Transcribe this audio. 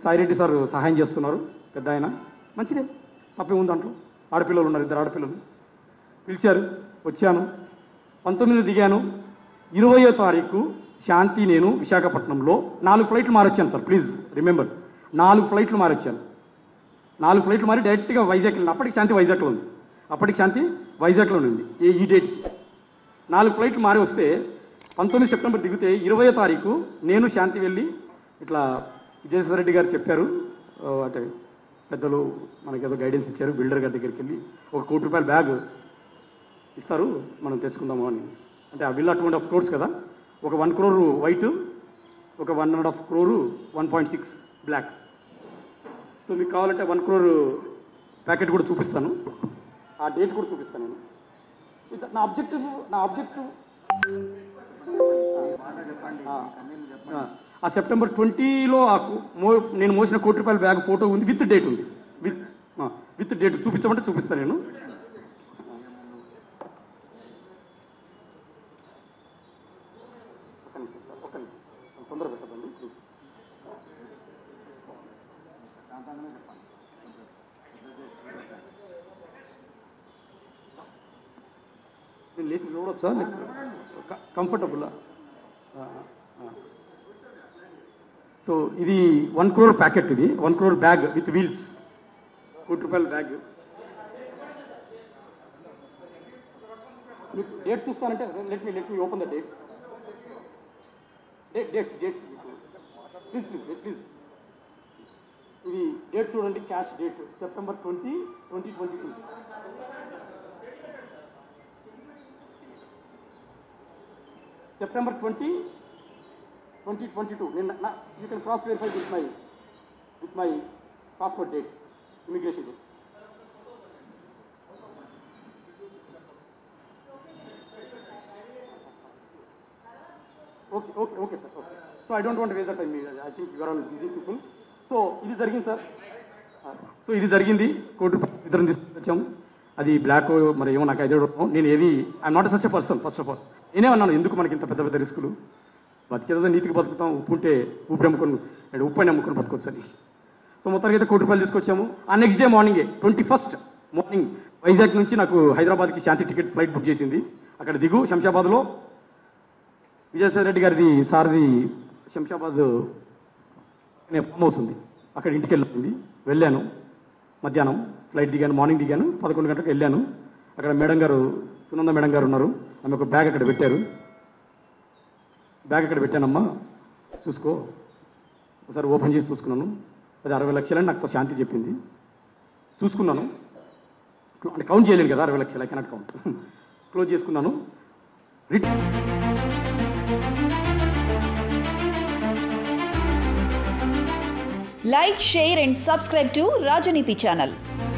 Sai Reddy sir సహాయం చేస్తున్నారు, పెద్ద ఆయన, మంచిదే, తప్పే ఉంది దాంట్లో. ఆడపిల్లలు ఉన్నారు, 2 ఆడపిల్లలు. పిలిచారు, వచ్చాను. 19 దిగాను. 20వ తారీఖు శాంతి నేను విశాఖపట్నంలో 4 ఫ్లైట్లు మారొచ్చాను సార్. ప్లీజ్ రిమెంబర్, 4 ఫ్లైట్లు మారొచ్చాను. 4 ఫ్లైట్లు మారి డైరెక్ట్గా వైజాగ్ వెళ్ళిన. అప్పటికి శాంతి వైజాగ్లో ఉంది. ఈ డేట్కి 4 ఫ్లైట్లు మారి వస్తే 19 సెప్టెంబర్ దిగితే 20వ తారీఖు నేను శాంతి వెళ్ళి ఇట్లా విజయసాయి రెడ్డి గారు చెప్పారు, అంటే పెద్దలు మనకేదో గైడెన్స్ ఇచ్చారు, బిల్డర్ గారి దగ్గరికి వెళ్ళి ఒక ₹1 కోటి బ్యాగ్ ఇస్తారు, మనం తెచ్చుకుందాము అని. అంటే ఆ విల్లా 2.5 crores కదా, ఒక 1 crore వైట్, ఒక 1.5 crore 1.6 బ్లాక్. సో మీకు కావాలంటే 1 crore ప్యాకెట్ కూడా చూపిస్తాను, ఆ డేట్ కూడా చూపిస్తాను నేను. నా ఆబ్జెక్టివ్ ఆ సెప్టెంబర్ 20లో నేను మోసిన ₹1 కోటి బ్యాగ్ ఫోటో ఉంది, విత్ డేట్ ఉంది. విత్ డేట్ చూపించమంటే చూపిస్తాను నేను. ఒక్క నిమిషం తొందర పెట్టదండి. నేను లేచి చూడొచ్చా, కంఫర్టబుల్లా? సో ఇది 1 crore ప్యాకెట్, ఇది 1 crore bag with wheels, ₹1 crore bag. మీకు డేట్స్ చూస్తానంటే let me open the dates. Dates please. ఇది డేట్ చూడండి, cash date September 20, 2022. September 20, 2022. You can cross verify with my passport dates, immigration dates. Okay sir. Okay. So I don't want to waste the time. I think you are all busy people. So ఇది జరిగింది sir. ఇది జరిగింది. ₹1 కోటి ఇద్దరం తీసుకొచ్చాము. అది black మరి ఏమో నాకు ఐడియా. నేను ఏది I'm not such a person. First of all నేనేమన్నాను, ఎందుకు మనకి ఇంత పెద్ద రిస్కులు, బతికేదో నీతికి బతుకుతాం, ఉప్పు ఉంటే ఉప్పు అమ్ముకొని ఉప్పు అమ్ముకొని బతుకోవచ్చు అని. సో మొత్తానికి అయితే ₹1 కోటి తీసుకొచ్చాము. ఆ నెక్స్ట్ డే మార్నింగే 21st మార్నింగ్ వైజాగ్ నుంచి నాకు హైదరాబాద్కి శాంతి టికెట్ ఫ్లైట్ బుక్ చేసింది. అక్కడ దిగు శంషాబాద్లో విజయసాయి రెడ్డి గారిది సార్ది శంషాబాద్ ఫామ్ హౌస్ ఉంది, అక్కడ ఇంటికి వెళ్ళాను. మధ్యాహ్నం ఫ్లైట్ దిగాను, మార్నింగ్ దిగాను, 11 గంటలకు వెళ్ళాను. అక్కడ మేడం గారు, సునంద మేడం గారు ఉన్నారు, ఆమె ఒక బ్యాగ్ అక్కడ పెట్టారు. బ్యాగ్ అక్కడ పెట్టానమ్మా, చూసుకో. ఒకసారి ఓపెన్ చేసి చూసుకున్నాను, అది 60 లక్షలని నాకు శాంతి చెప్పింది. చూసుకున్నాను, అంటే కౌంట్ చేయలేను కదా, 60 లక్షలు, ఐ కెనాట్ కౌంట్. క్లోజ్ చేసుకున్నాను. Like, share and subscribe to Rajaniti channel.